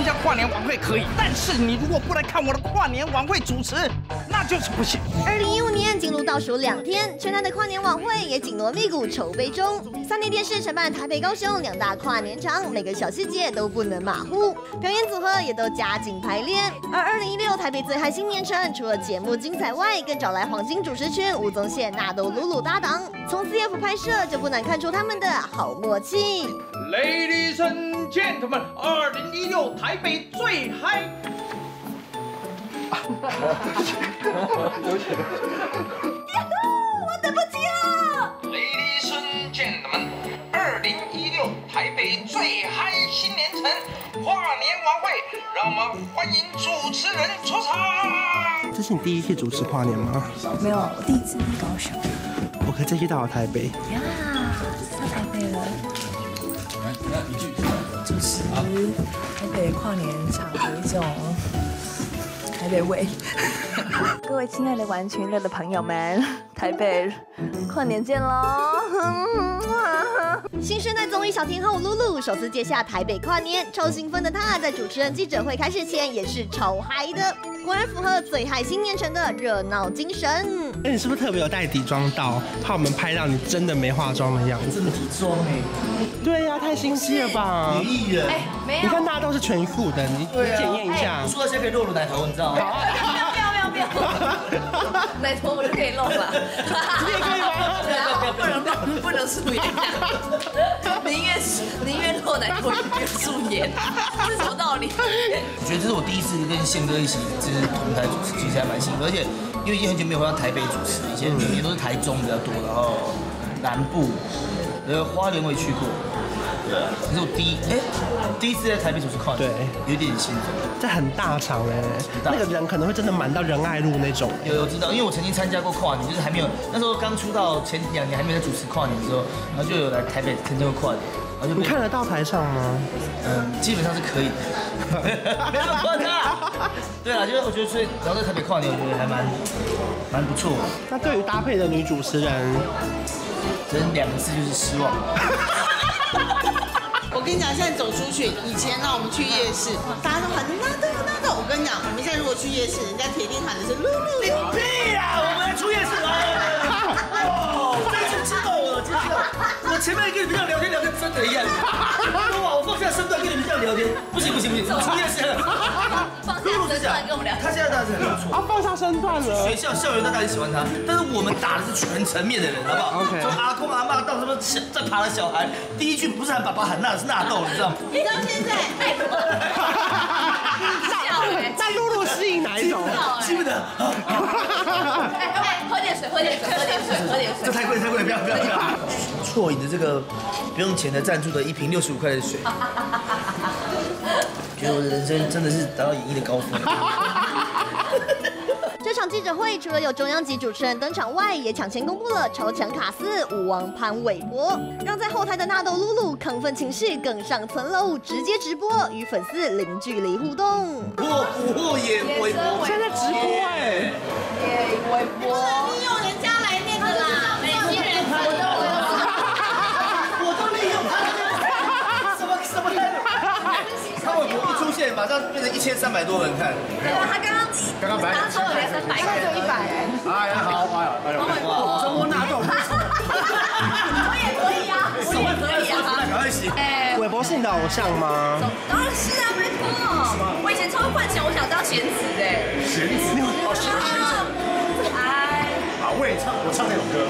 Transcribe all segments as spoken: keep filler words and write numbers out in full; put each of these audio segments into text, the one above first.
参加跨年晚会可以，但是你如果不来看我的跨年晚会主持，那就是不行。 二零一五年进入倒数两天，全台的跨年晚会也紧锣密鼓筹备中。三立电视承办台北、高雄两大跨年场，每个小细节都不能马虎，表演组合也都加紧排练。而二零一六台北最嗨新年城，除了节目精彩外，更找来黄金主持群吴宗宪、纳豆、露露搭档，从 C F 拍摄就不难看出他们的好默契。 Ladies and gentlemen， 二零一六台北最嗨。 我等不及了 ！Ladies and gentlemen， 二零一六台北最嗨新年城跨年晚会，让我们欢迎主持人出场。 这是你第一次主持跨年吗？ 没有，我第一次在高雄。 我可这期到了台北。 呀，到台北了。主持台北跨年场有一种台北味。各位亲爱的玩群乐的朋友们，台北跨年见喽！ 新生代综艺小天后露露首次接下台北跨年，超兴奋的她在主持人记者会开始前也是超嗨的，果然符合最嗨新年城的热闹精神。 哎，你是不是特别有带底妆到，怕我们拍到你真的没化妆的样子？ 真的底妆哎！ 对呀、啊，太心机了吧！ 女艺人， 哎，没有， 你看大家都是全副的，你你检验一下。 说到现在可以露露奶头，你知道吗？ 不要不要不要不要，奶头我就可以露了。 你也可以吗？ 不能不不能素颜，宁愿宁愿露奶头，宁愿素颜，这是什么道理？ 我觉得这是我第一次跟宪哥一起就是同台主持，其实还蛮兴奋，而且因为已经很久没有回到台北主持，以前也都是台中比较多，然后南部，呃花莲我也去过。对，可是我第一哎、欸、第一次在台北主持跨年，对，有点兴奋。 这很大场哎、欸，那个人可能会真的满到仁爱路那种。 有有知道，因为我曾经参加过跨年，就是还没有那时候刚出道前两年还没有在主持跨年的时候，然后就有来台北参加过跨年。然后就你看得到台上吗？ 嗯，基本上是可以的。没有夸大。对啊，就是我觉得所以然后在台北跨年，我觉得还蛮蛮不错。 那对于搭配的女主持人， 只能两个字就是失望。 我跟你讲，现在走出去，以前呢，我们去夜市，大家都喊纳豆纳豆。我跟你讲，我们现在如果去夜市，人家铁定喊的是露露。 你屁呀！我们来出夜市来。哦，这一次激动了，激动！我前面跟你们这样聊天聊天真的一样。哇，我放下身段跟你们这样聊天，不行不行不行，出夜市了。 放下身段跟我们聊， 他现在当然是很不错。 啊，放下身段了。 学校校园大家很喜欢他，但是我们打的是全层面的人，好不好 ？OK。 从阿公阿妈到什么在爬的小孩，第一句不是喊爸爸喊纳是纳豆，你知道吗？ 你知道现在？ 那露露适应哪一种？ 记不得。 哎，喝点水，喝点水，喝点水，喝点水。 这太贵太贵，不要不要不要。啜饮的这个不用钱的赞助的一瓶六十五块的水，觉得我的人生真的是达到演艺的高峰。 这场记者会除了有中央级主持人登场外，也抢先公布了超强卡司舞王潘玮柏，让在后台的纳豆露露亢奋情绪更上层楼，直接直播与粉丝零距离互动。 破破也玮柏， 现在直播哎， 也玮柏， 利用人家来那个啦，每些人我都我都利用他，什么什么潘玮柏一出现，马上变成一千三百多人看。 对啊，他刚刚刚刚白刚说了三百，现在只有一百哎。 哎好，哎呀，哎呀，哇， 中国纳豆， 我也可以啊，我也可以啊。 赶快洗。 哎， 玮柏是你的偶像吗？ 当然是啊，拜托。我以前超幻想，我想当贤子哎。 贤子，哦，贤子，贤子。 哎， 啊，我也唱，我唱那首歌。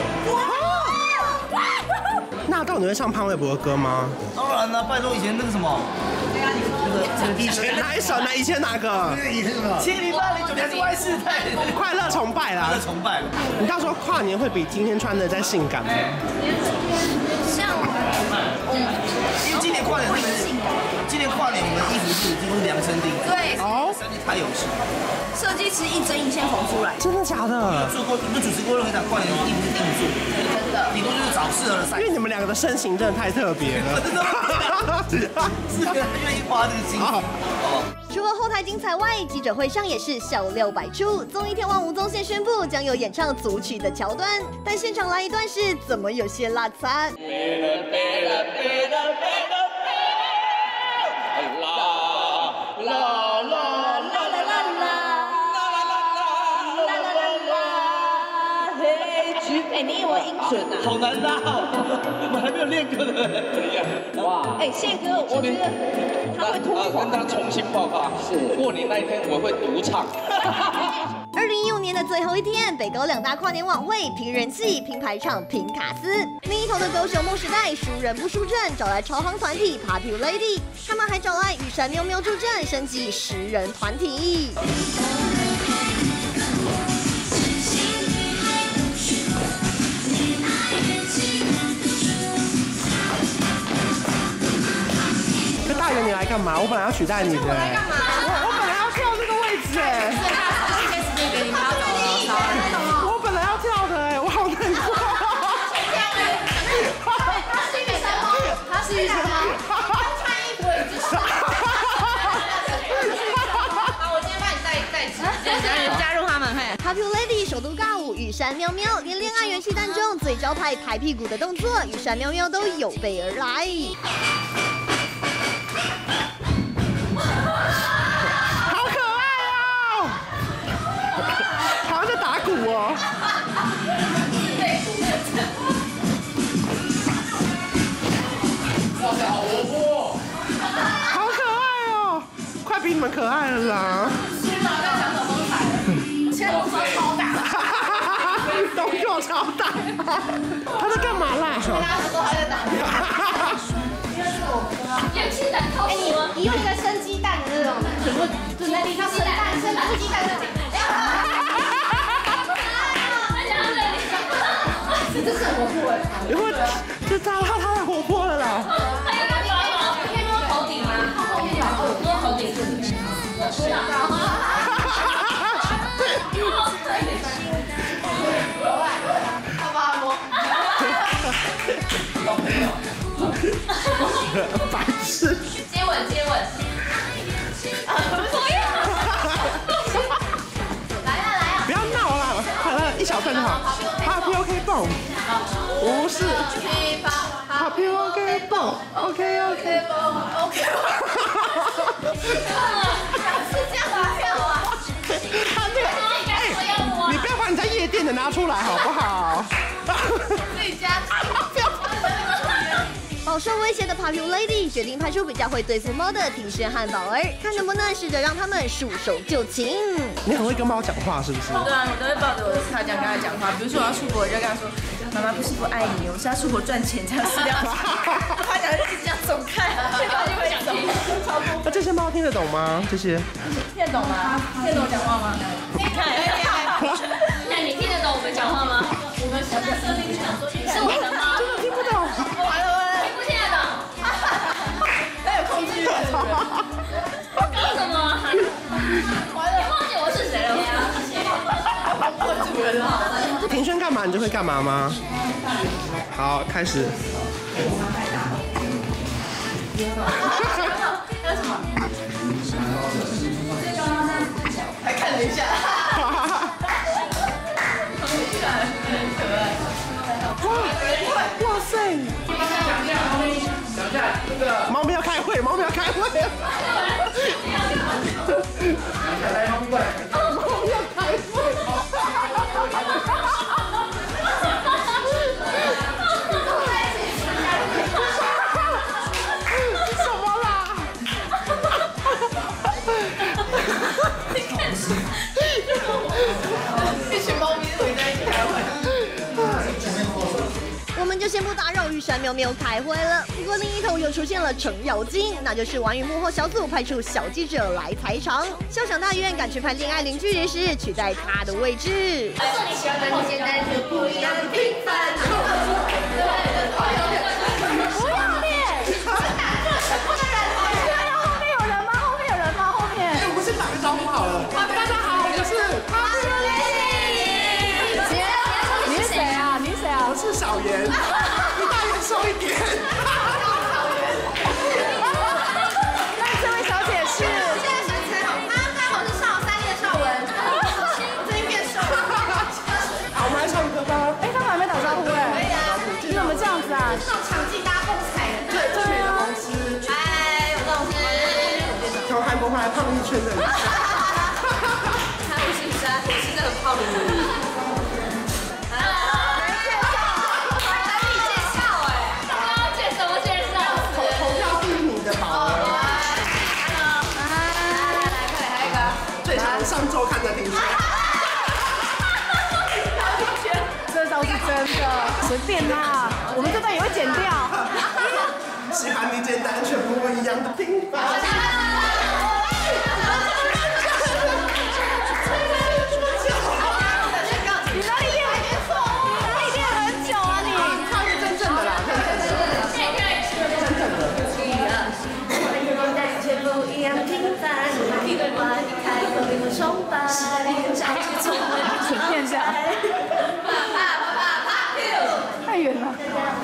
纳豆，你会唱潘玮柏的歌吗？ 当然了，拜托以前那个什么，那个以前哪一首？哪以前哪个？ 以前什么？七零八零九年是 Y 世代， 快乐崇拜啦！ 快乐崇拜。 你到时候跨年会比今天穿的再性感吗？ 像我， 因为今年跨年，今年跨年我们衣服是几乎是量身定制。 对， 哦， 设计太有心， 设计师一针一线缝出来， 真的假的？ 做过，你们主持过任何一场跨年的衣服是定做， 真的。 顶多就是找适合的赛因为你们两个的身形真的太特别了。 是个愿意花这个心。 除了后台精彩外，记者会上也是笑料百出。综艺天王吴宗宪宣布将有演唱组曲的桥段，但现场来一段时怎么有些拉惨？ 啦啦音准啊？ 好难拉哦，我们还没有练歌的。 哇！哎，宪哥，我觉得他会突跟他重新报告，是过年那一天我会独唱。 二零一五年的最后一天，北高两大跨年晚会凭人气、凭排场、凭卡司。另一头的高雄梦时代输人不输阵，找来超夯团体 Popular Lady， 他们还找来雨山喵喵助阵，升级十人团体。 这大元你来干嘛？我本来要取代你的。我来干嘛？我我本来要跳这个位置哎。 给你拉走了， 我本来要跳的哎，我好难过。 他是女生吗？他是女生吗？穿衣服也是。好，我今天帮你带带纸，加入他们嘿。 Popular Lady 首度尬舞，雨山喵喵连恋爱元气弹中最招牌拍屁股的动作，雨山喵喵都有备而来。 好可爱哦！好像在打鼓哦。 哇塞，好活泼！ 好可爱哦！快比你们可爱了啦！ 现在我说超大， 动作超大，他在干嘛啦？ 他说他在打。元气弹超级吗？你用一个生鸡蛋的那种，全部准备地上生蛋，生生鸡蛋那种。这是很活泼哎。 因为这他他他太活泼了啦。 还有那个，可以摸头顶吗？后面有，摸头顶是你。知道。好不好摸？ 白痴。 接吻，接吻。来呀来呀！ 不要闹啦，好了，一小段就好。Happy OK 蹦，不是 Happy OK 蹦 ，OK OK 蹦 OK。是这样子跳啊？ 他那个，哎，你不要把你在夜店的拿出来好不好？ 自己家。 饱受威胁的 Popular Lady 决定派出比较会对付猫的庭轩和宝儿，看能不能试着让他们束手就擒。 你很会跟猫讲话是不是？ 对啊，我都会抱着我的擦这样跟他讲话。比如说我要出国，我就跟他说：“妈妈不是不爱你，我是要出国赚钱，这样撕掉他。”他讲就一直这样走开，他就会走。超多。 那这些猫听得懂吗？这些听得懂吗？听得懂讲话吗？你看， 那你听得懂我们讲话吗？我们现在设定是想说，是我的猫。 真的听不懂。 完了完了， 听不听得懂？ 他有控制欲是不是？ 搞什么？完了，你忘记我是谁了吗？ 我主人了。 庭轩干嘛你就会干嘛吗？好，开始。 还看了一下。 哇哇塞！猫咪要开会，猫咪要开会。来，猫咪过来。猫咪要开会。什么啦？ 一群猫咪围在一起开会。 我们就先不打扰玉山喵喵开会了。不过另一头又出现了程咬金，那就是玩与幕后小组派出小记者来采场。笑想大院赶去拍恋爱零距离时，取代他的位置。 跟你喜欢的你简单就不一样的平凡。 不要脸！不能忍！后面有人吗？后面有人吗？后面。 哎，我们先打个招呼好了。大家好，我是。 你是谁啊？你是谁啊？ 我是小妍，你大元瘦一点。 那这位小姐是？ 现在身材好，刚刚好是少三年少文，我最近变瘦了。 好，我们来唱歌吧。 哎，他们还没打招呼哎。 可以啊， 你怎么这样子啊？ 这种场地大家共踩的。 对，这是你的公司。 嗨，我是老师。 从韩国回来胖一圈的。 他不行噻，我是这个泡芙。 晚上周刊的听说。 这倒是真的，随便啦，我们这段也会剪掉。 喜欢你简单却不一样的听法。 你哪里练？哪里练很久啊你？ 他是真正的啦，真正的。真正的。 随便这样。太远了。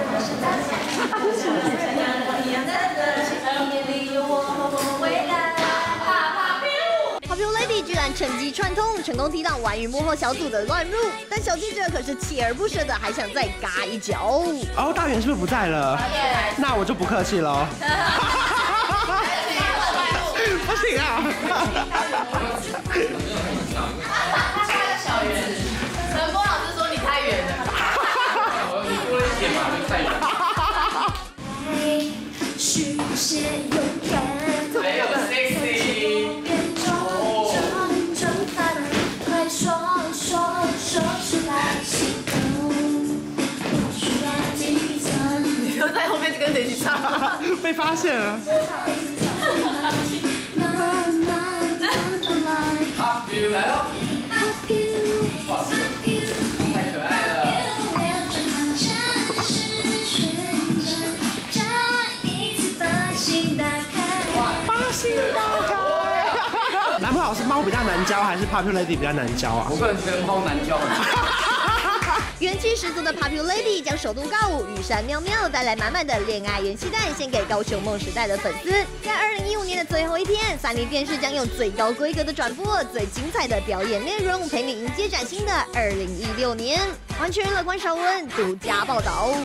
Popular Lady 居然趁机串通，成功踢到玩鱼幕后小组的乱入，但小记者可是锲而不舍的，还想再嘎一脚。 哦，大元是不是不在了？那我就不客气喽。不行啊！ 小圆，陈波老师说你太远了。你多一点嘛，就太远。还有 sexy。你又在后面跟着一起唱， 被发现了。 来喽！哇，太可爱了！ 八心大开。男朋友是猫比较难教，还是 Popular Lady 比较难教啊？ 我个人觉得猫难教。 元气十足的 Popular Lady 将首度告五羽山妙妙带来满满的恋爱元气弹，献给高雄梦时代的粉丝。在二零一五年的最后一天，三立电视将用最高规格的转播、最精彩的表演内容，陪你迎接崭新的二零一六年。完全乐观少文独家报道。